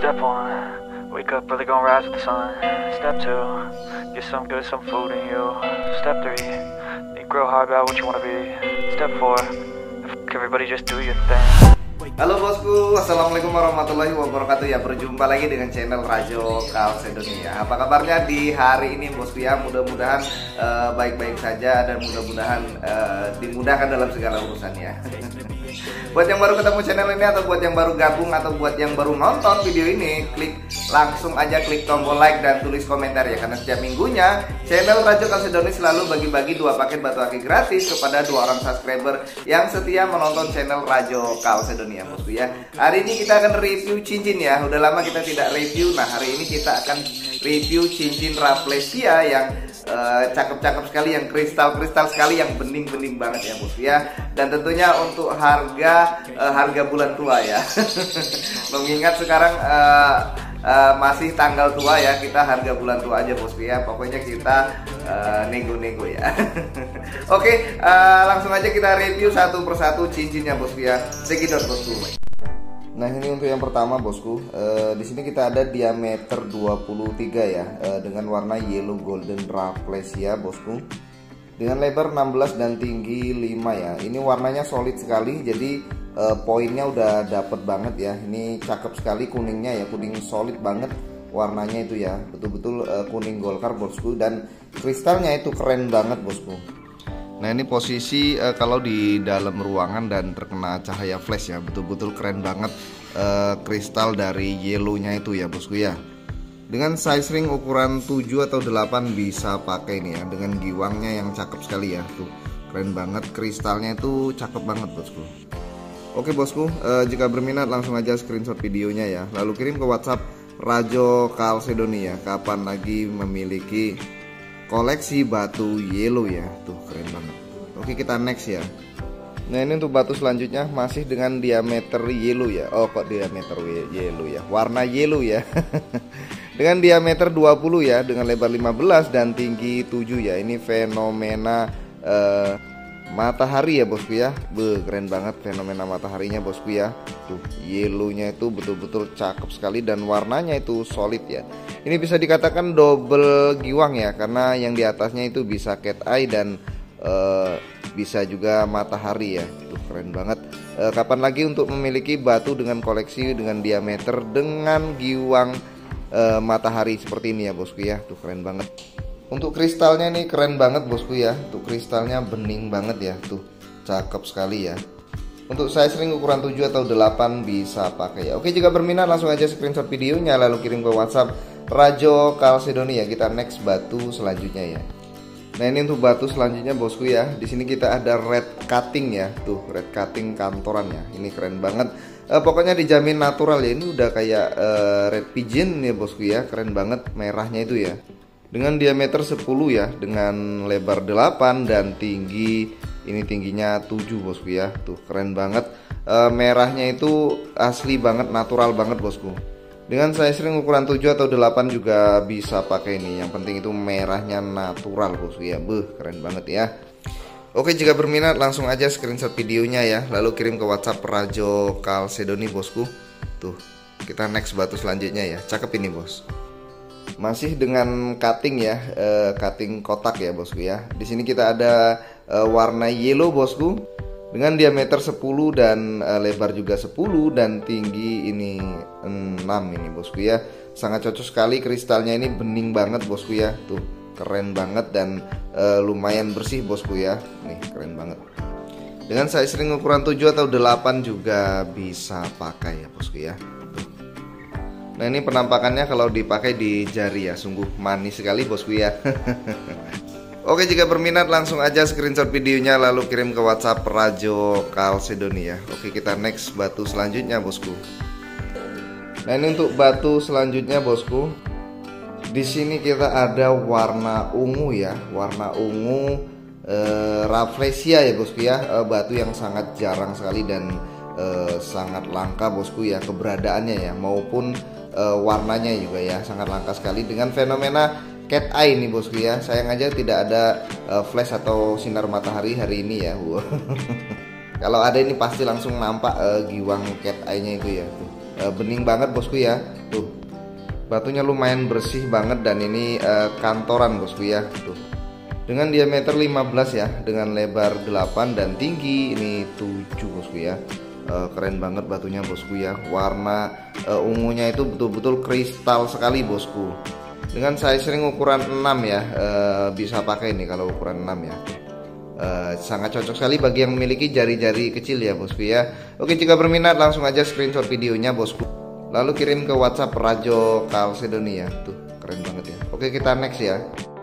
Step one, wake up early, gonna rise with the sun. Step two, get some good, some food in you. Step three, think real hard about what you wanna be. Step four, everybody just do your thing. Halo bosku, assalamualaikum warahmatullahi wabarakatuh. Ya, berjumpa lagi dengan channel Rajo Kalsedonia. Apa kabarnya di hari ini bosku ya? Mudah-mudahan baik-baik saja dan mudah-mudahan dimudahkan dalam segala urusannya. Buat yang baru ketemu channel ini atau buat yang baru gabung atau buat yang baru nonton video ini, langsung aja klik tombol like dan tulis komentar ya, karena setiap minggunya channel Rajo Kalsedonia selalu bagi-bagi 2 paket batu akik gratis kepada 2 orang subscriber yang setia menonton channel Rajo Kalsedonia bosku ya. Hari ini kita akan review cincin ya. Udah lama kita tidak review. Nah, hari ini kita akan review cincin Rafflesia yang cakep-cakep sekali, yang kristal-kristal sekali, yang bening-bening banget ya bosku ya. Dan tentunya untuk harga bulan tua ya. Mengingat sekarang masih tanggal tua ya, kita harga bulan tua aja bosku ya. Pokoknya kita nego-nego ya. Oke, langsung aja kita review satu persatu cincinnya bosku ya. Segidot bosku. Nah, ini untuk yang pertama bosku. Di sini kita ada diameter 23 ya, dengan warna yellow golden Rafflesia bosku. Dengan lebar 16 dan tinggi 5 ya. Ini warnanya solid sekali, jadi poinnya udah dapet banget ya. Ini cakep sekali kuningnya ya, kuning solid banget warnanya itu ya. Betul-betul kuning golkar bosku, dan kristalnya itu keren banget bosku. Nah, ini posisi kalau di dalam ruangan dan terkena cahaya flash ya, betul-betul keren banget kristal dari yellownya itu ya bosku ya. Dengan size ring ukuran 7 atau 8 bisa pakai nih ya, dengan giwangnya yang cakep sekali ya. Tuh, keren banget, kristalnya itu cakep banget bosku. Oke bosku, jika berminat langsung aja screenshot videonya ya, lalu kirim ke WhatsApp Rajo Kalsedonia kapan lagi memiliki koleksi batu yellow ya. Tuh, keren banget. Oke, kita next ya. Nah, ini untuk batu selanjutnya masih dengan diameter yellow ya. Oh, kok diameter yellow ya, warna yellow ya. Dengan diameter 20 ya, dengan lebar 15 dan tinggi 7 ya. Ini fenomena matahari ya bosku ya. Keren banget fenomena mataharinya bosku ya. Tuh, yellownya itu betul-betul cakep sekali dan warnanya itu solid ya. Ini bisa dikatakan double giwang ya, karena yang di atasnya itu bisa cat eye dan bisa juga matahari ya. Tuh, keren banget. Kapan lagi untuk memiliki batu dengan koleksi dengan diameter dengan giwang matahari seperti ini ya bosku ya. Tuh, keren banget. Untuk kristalnya nih keren banget bosku ya. Tuh, kristalnya bening banget ya. Tuh, cakep sekali ya. Untuk size ring ukuran 7 atau 8 bisa pakai ya. Oke, jika berminat langsung aja screenshot videonya lalu kirim ke WhatsApp Rajo Kalsedonia. Kita next batu selanjutnya ya. Nah, ini untuk batu selanjutnya bosku ya. Di sini kita ada red cutting ya. Tuh, red cutting kantoran ya. Ini keren banget. Pokoknya dijamin natural ya. Ini udah kayak red pigeon ya bosku ya. Keren banget merahnya itu ya. Dengan diameter 10 ya, dengan lebar 8 dan tinggi ini tingginya 7 bosku ya. Tuh, keren banget. Merahnya itu asli banget, natural banget bosku. Dengan size ring ukuran 7 atau 8 juga bisa pakai ini. Yang penting itu merahnya natural bosku ya. Keren banget ya. Oke, jika berminat langsung aja screenshot videonya ya, lalu kirim ke WhatsApp Rajo Kalsedonia bosku. Tuh, kita next batu selanjutnya ya. Cakep ini bos. Masih dengan cutting ya, cutting kotak ya bosku ya. Di sini kita ada warna yellow bosku, dengan diameter 10 dan lebar juga 10 dan tinggi ini 6 ini bosku ya. Sangat cocok sekali, kristalnya ini bening banget bosku ya. Tuh, keren banget dan lumayan bersih bosku ya. Nih, keren banget. Dengan size ring ukuran 7 atau 8 juga bisa pakai ya bosku ya. Nah, ini penampakannya kalau dipakai di jari ya, sungguh manis sekali bosku ya. Oke, jika berminat langsung aja screenshot videonya lalu kirim ke WhatsApp Rajo Kalsedonia. Oke, kita next batu selanjutnya bosku. Nah, ini untuk batu selanjutnya bosku. Di sini kita ada warna ungu ya, warna ungu Rafflesia ya bosku ya. Batu yang sangat jarang sekali dan sangat langka bosku ya keberadaannya ya, maupun warnanya juga ya sangat langka sekali dengan fenomena cat eye nih bosku ya. Sayang aja tidak ada flash atau sinar matahari hari ini ya. Kalau ada ini pasti langsung nampak giwang cat eye-nya itu ya. Bening banget bosku ya. Tuh, batunya lumayan bersih banget dan ini kantoran bosku ya. Tuh, dengan diameter 15 ya, dengan lebar 8 dan tinggi ini 7 bosku ya. Keren banget batunya bosku ya. Warna ungunya itu betul-betul kristal sekali bosku. Dengan size ring ukuran 6 ya, bisa pakai ini kalau ukuran 6 ya. Sangat cocok sekali bagi yang memiliki jari-jari kecil ya bosku ya. Oke, jika berminat langsung aja screenshot videonya bosku, lalu kirim ke WhatsApp Rajo Calcedonia. Tuh, keren banget ya. Oke, kita next ya.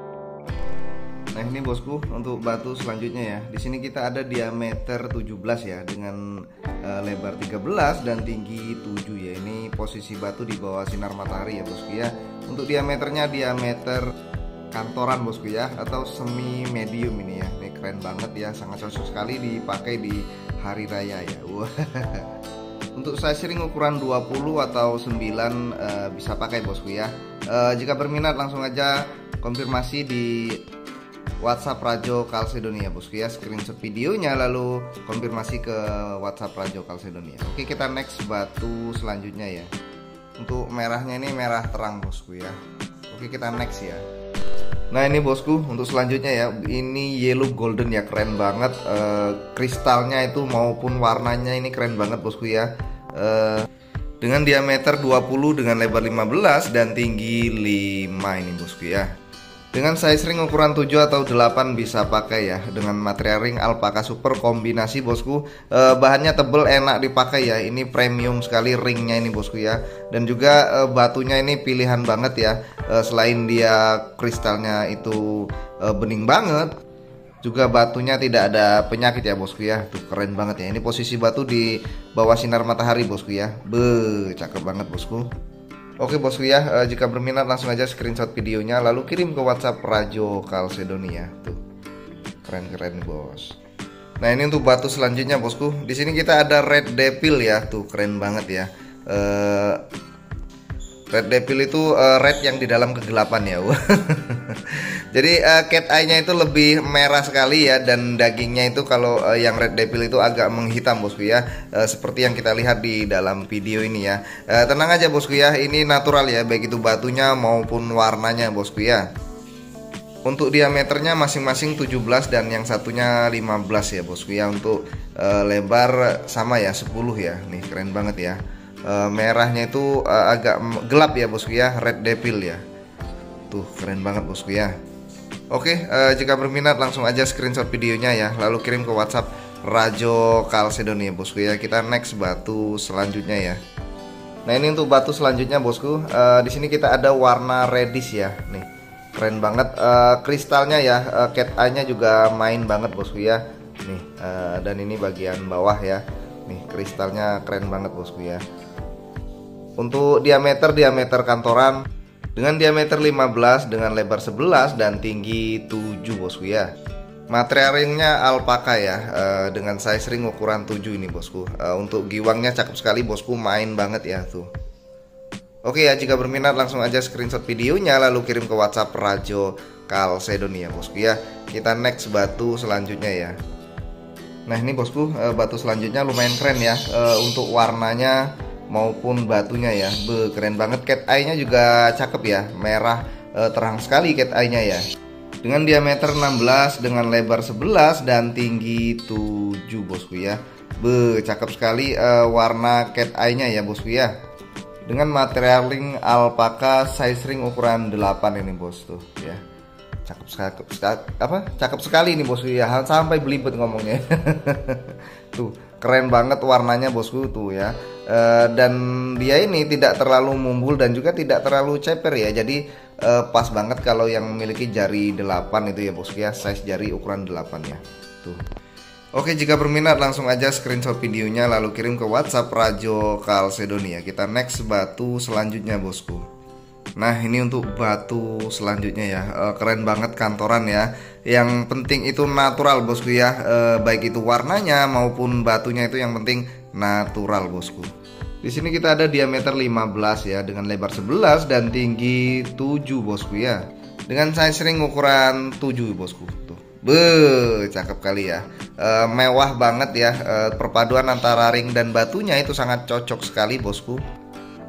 Nah, ini bosku untuk batu selanjutnya ya. Di sini kita ada diameter 17 ya, dengan lebar 13 dan tinggi 7 ya. Ini posisi batu di bawah sinar matahari ya bosku ya. Untuk diameternya diameter kantoran bosku ya, atau semi medium ini ya. Ini keren banget ya, sangat cocok sekali dipakai di hari raya ya. Untuk size ring ukuran 20 atau 9 bisa pakai bosku ya. Jika berminat langsung aja konfirmasi di WhatsApp Rajo Calcedonia bosku ya. Screenshot videonya lalu konfirmasi ke WhatsApp Rajo Calcedonia. Oke, kita next batu selanjutnya ya. Untuk merahnya ini merah terang bosku ya. Oke, kita next ya. Nah, ini bosku untuk selanjutnya ya, ini yellow golden ya, keren banget. Kristalnya itu maupun warnanya ini keren banget bosku ya. Dengan diameter 20 dengan lebar 15 dan tinggi 5 ini bosku ya. Dengan size ring ukuran 7 atau 8 bisa pakai ya. Dengan material ring alpaka super kombinasi bosku. Bahannya tebel, enak dipakai ya. Ini premium sekali ringnya ini bosku ya. Dan juga batunya ini pilihan banget ya. Selain dia kristalnya itu bening banget, juga batunya tidak ada penyakit ya bosku ya. Tuh, keren banget ya. Ini posisi batu di bawah sinar matahari bosku ya. Cakep banget bosku. Oke bosku ya, jika berminat langsung aja screenshot videonya lalu kirim ke WhatsApp Rajo Calcedonia. Tuh, keren-keren bos. Nah, ini untuk batu selanjutnya bosku. Di sini kita ada red devil ya. Tuh, keren banget ya. Red devil itu red yang di dalam kegelapan ya. Jadi cat eye-nya itu lebih merah sekali ya, dan dagingnya itu kalau yang red devil itu agak menghitam bosku ya, seperti yang kita lihat di dalam video ini ya. Tenang aja bosku ya, ini natural ya, baik itu batunya maupun warnanya bosku ya. Untuk diameternya masing-masing 17 dan yang satunya 15 ya bosku ya. Untuk lebar sama ya, 10 ya. Nih, keren banget ya. Merahnya itu agak gelap ya bosku ya, red devil ya. Tuh, keren banget bosku ya. Oke, jika berminat langsung aja screenshot videonya ya, lalu kirim ke WhatsApp Rajo Calcedonia bosku ya. Kita next batu selanjutnya ya. Nah, ini untuk batu selanjutnya bosku. Di sini kita ada warna reddish ya. Nih, keren banget. Kristalnya ya, cat eye-nya juga main banget bosku ya. Nih, dan ini bagian bawah ya. Nih, kristalnya keren banget bosku ya. Untuk diameter kantoran dengan diameter 15 dengan lebar 11 dan tinggi 7 bosku ya. Material ringnya alpaka ya, dengan size ring ukuran 7 ini bosku. Untuk giwangnya cakep sekali bosku, main banget ya tuh. Oke ya, jika berminat langsung aja screenshot videonya lalu kirim ke WhatsApp Rajo Calcedonia bosku ya. Kita next batu selanjutnya ya. Nah, ini bosku, batu selanjutnya lumayan keren ya. Untuk warnanya maupun batunya ya, keren banget. Cat eye-nya juga cakep ya, merah terang sekali cat eye-nya ya. Dengan diameter 16 dengan lebar 11 dan tinggi 7 bosku ya. Cakep sekali warna cat eye-nya ya bosku ya. Dengan material ring alpaka size ring ukuran 8 ini bos tuh ya. Cakep sekali ini bosku ya, sampai belibet ngomongnya. Tuh, keren banget warnanya bosku tuh ya. Dan dia ini tidak terlalu mumbul dan juga tidak terlalu ceper ya. Jadi pas banget kalau yang memiliki jari 8 itu ya bosku ya, size jari ukuran 8 ya. Tuh. Oke, jika berminat langsung aja screenshot videonya lalu kirim ke WhatsApp Rajo Calcedonia. Kita next batu selanjutnya bosku. Nah, ini untuk batu selanjutnya ya, keren banget kantoran ya. Yang penting itu natural bosku ya, baik itu warnanya maupun batunya itu yang penting natural bosku. Di sini kita ada diameter 15 ya, dengan lebar 11 dan tinggi 7 bosku ya. Dengan size ring ukuran 7 bosku. Tuh. Cakep kali ya. Mewah banget ya. Perpaduan antara ring dan batunya itu sangat cocok sekali bosku.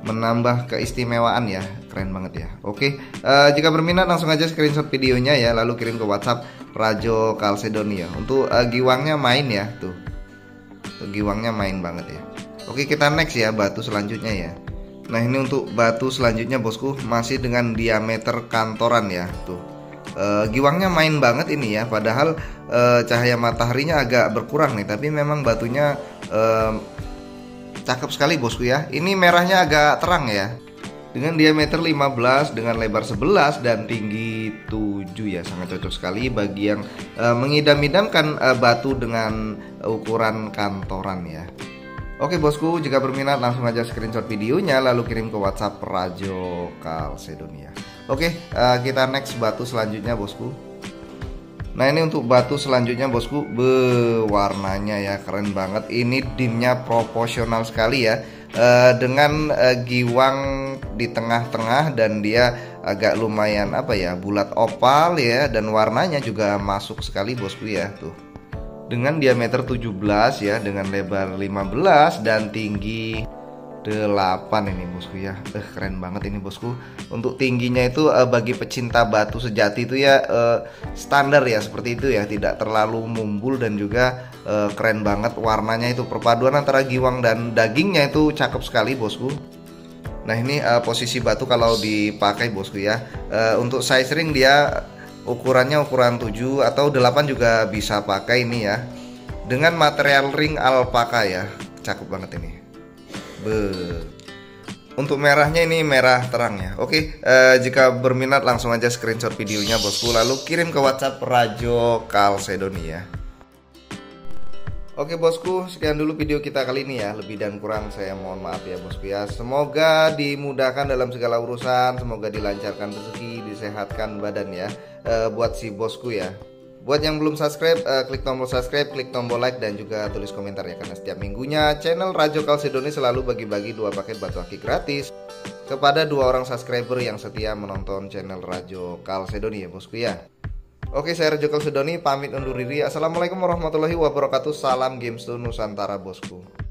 menambah keistimewaan ya, keren banget ya. Oke, jika berminat langsung aja screenshot videonya ya, lalu kirim ke WhatsApp Rajo Calcedonia. Untuk giwangnya main ya, tuh giwangnya main banget ya. Oke, kita next ya, batu selanjutnya ya. Nah, ini untuk batu selanjutnya bosku, masih dengan diameter kantoran ya, tuh. Giwangnya main banget ini ya, padahal cahaya mataharinya agak berkurang nih, tapi memang batunya cakep sekali bosku ya. Ini merahnya agak terang ya. Dengan diameter 15 dengan lebar 11 dan tinggi 7 ya, sangat cocok sekali bagi yang mengidam-idamkan batu dengan ukuran kantoran ya. Oke bosku, jika berminat langsung aja screenshot videonya lalu kirim ke WhatsApp Rajo Calcedonia. Oke, kita next batu selanjutnya bosku. Nah, ini untuk batu selanjutnya bosku, warnanya ya keren banget. Ini dimnya proporsional sekali ya, dengan giwang di tengah-tengah dan dia agak lumayan apa ya, bulat opal ya, dan warnanya juga masuk sekali bosku ya, tuh. Dengan diameter 17 ya, dengan lebar 15 dan tinggi 8 ini bosku ya. Keren banget ini bosku. Untuk tingginya itu bagi pecinta batu sejati itu ya standar ya, seperti itu ya, tidak terlalu mumbul dan juga keren banget warnanya itu, perpaduan antara giwang dan dagingnya itu cakep sekali bosku. Nah, ini posisi batu kalau dipakai bosku ya. Untuk size ring dia ukurannya ukuran 7 atau 8 juga bisa pakai ini ya. Dengan material ring alpaka ya. Cakep banget ini. Untuk merahnya ini merah terang ya. Oke, jika berminat langsung aja screenshot videonya bosku lalu kirim ke WhatsApp Rajo Calcedonia. Oke bosku, sekian dulu video kita kali ini ya. Lebih dan kurang saya mohon maaf ya bosku ya. Semoga dimudahkan dalam segala urusan, semoga dilancarkan rezeki, disehatkan badan ya, buat si bosku ya. Buat yang belum subscribe, klik tombol subscribe, klik tombol like dan juga tulis komentar ya, karena setiap minggunya channel Rajo Calcedonia selalu bagi-bagi 2 paket batu akik gratis kepada 2 orang subscriber yang setia menonton channel Rajo Calcedonia bosku ya. Oke, saya Rajo Calcedonia pamit undur diri. Assalamualaikum warahmatullahi wabarakatuh. Salam Games to Nusantara bosku.